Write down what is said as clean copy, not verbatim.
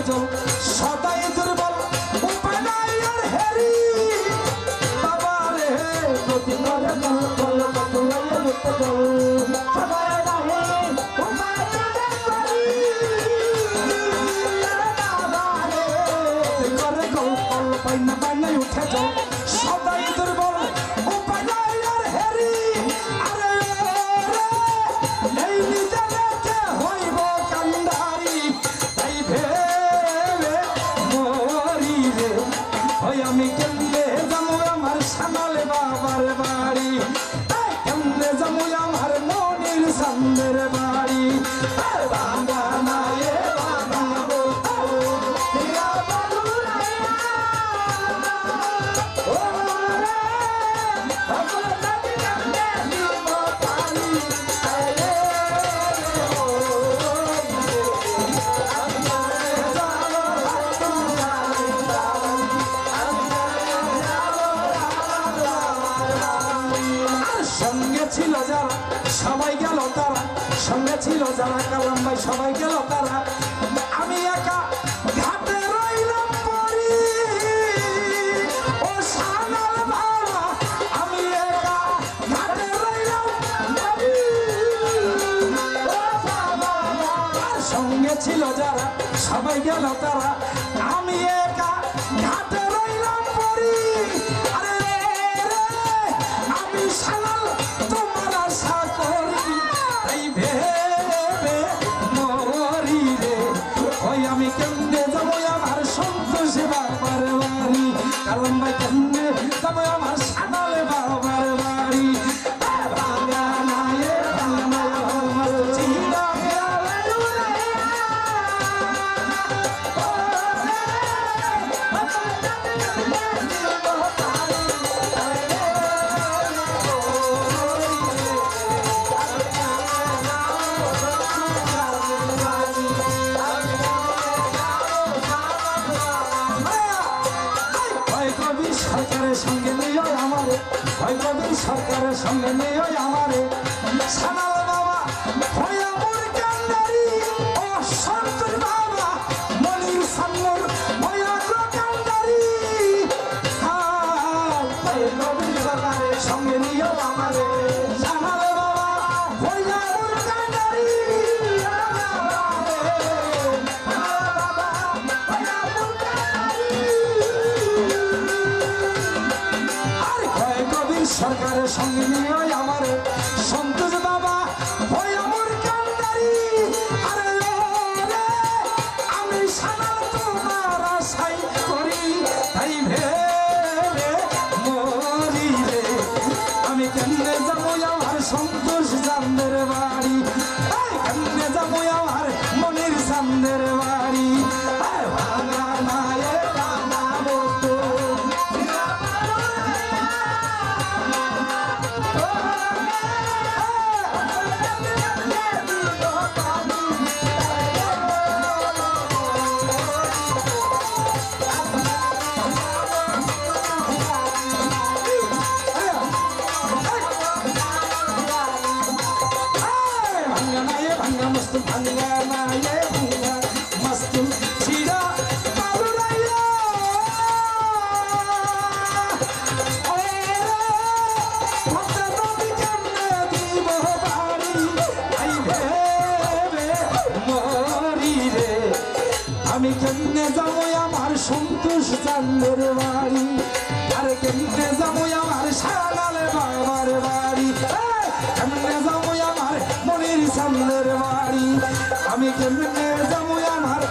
জল সদাই দুর্বল উপায় নাই আর হেরি বাবা রে নদী করে জল জল কতুলাইয়া উঠে জল সদাই রাহে উপায় নাই করি বাবা রে করে জল জল পাইনা পাইনা উঠে জল সদাই দুর্বল উপায় নাই আর হেরি আরে এই নিজেকে হইব কান্ডারি তাই ভেবে মরি রে ওই আমি কেমনে যাবো আমার সানালে বাবার বাড়ি কেমনে যাবো আমার মনির সামনের বাড়ি বাবা মায়ে বাবা সঙ্গে ছিল যারা সবাই গেল তারা সঙ্গে ছিল যারা কালাম ভাই সবাই গেল তারা আমি একা ঘাটে রইলাম পরি ও সানাল বাবা আমি একা ঘাটে রইলাম পরি ও বাবা সঙ্গে ছিল যারা সবাই গেল তারা আমি একা ঘাটে রইলাম পরি আরে আমি সানাল তোমার আশা করি তাই ভেবে মরি রে ওই আমি কেমনে যাবো আমার সন্তোষ বাবার বাড়ি কারণ ভাই কেমনে যাবো আমার সানালে বাবার বাড়ি বাংলা নায়ে আমার চিরা সরকারের সঙ্গে নিয়ে আমারে ওই কবি সরকারের সঙ্গে নিয়ে আমারে সানাল বাবা হইয়া মোর কান্দারি ও সন্তোষ বাবা মনির সামনের হইয়া কান্দারি ওই কবি সরকারের সঙ্গে নিয়ে আমারে সানাল বাবা হইয়া মোর কান্দারি সরকারের সঙ্গে নিয়ে আমার সন্তোষ বাবা হই আমার কান্দারি আরে আমি সানাল তোমার আশাই করি তাই ভেবে মরি রে আমি কেমনে যাবো আমার সন্তোষ জানদের বাড়ি কেমনে যাবো আমার মনির সামনের বাড়ি ভাঙা নায়ে ভাঙা বস্তু আমি কেমনে যাবো আমার সন্তোষ চান্দের বাড়ি আর কেমনে যাবো আমার সানালে বাবার বাড়ি কেমনে যাবো আমার মনির চান্দের বাড়ি আমি কেমনে যাবো আমার